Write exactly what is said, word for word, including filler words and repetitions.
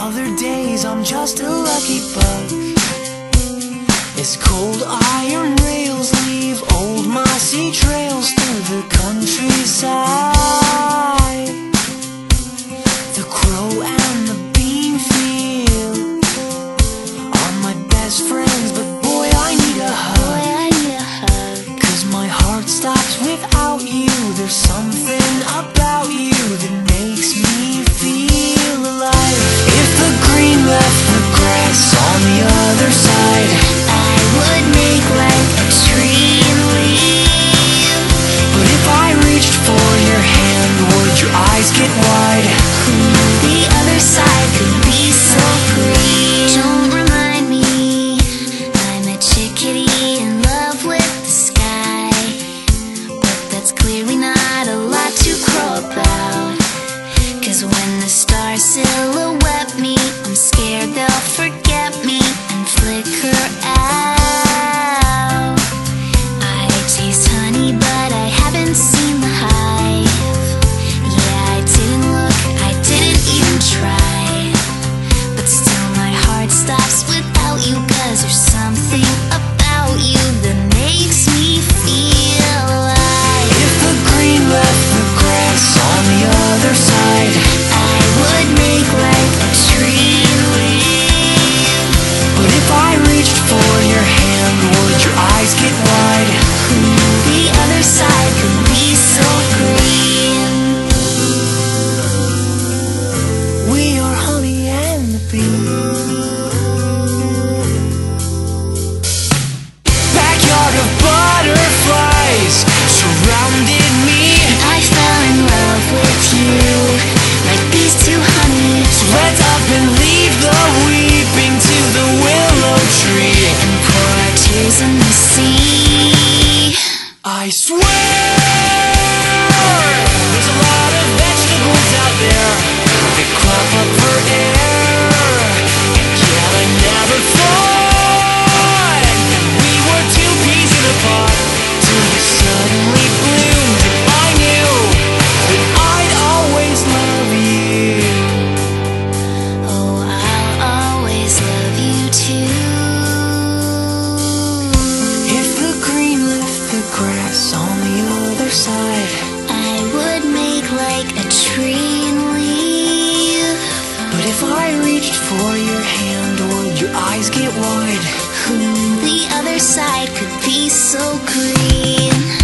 Other days I'm just a lucky bug. As cold iron rails leave old mossy trails through the countryside, the crow and the bean field are my best friends, but boy I need a hug. Cause my heart stops without you. There's something about you that makes me feel alive. If the green left the grass on the other side, I would make like a tree and leave. but if I reached for your hand, would your eyes get wide? The other side could be so free. Don't remind me I'm a chickadee in love with the sky, but that's clearly not a lot to crow about. Cause when the stars silhouette me, I'm scared they'll forget me and flicker out. I taste honey, but I haven't seen the hive. Yeah, I didn't look, I didn't even try, but still my heart stops without you. Cause there's something about you that makes me feel alive. If the green left the grass on the other side, I would make like a tree and leave. but if I reached for your hand, would your eyes get wide? The other side could be so green. We are honey and the bee. Backyard of butterflies surrounded me. I fell in love with you like these two honeys. So let's up and leave the weeping to the willow tree And pour our tears in the sea. I swear there's a lot of vegetables out there that crop up for air, and yet I never thought that we were two peas in a pod, till you suddenly bloomed and I knew that I'd always love you. Oh, I'll always love you too. If the green left the grass on the other side, I would make like a tree and leave. but if I reached for your hand, would your eyes get wide? The other side could be so green.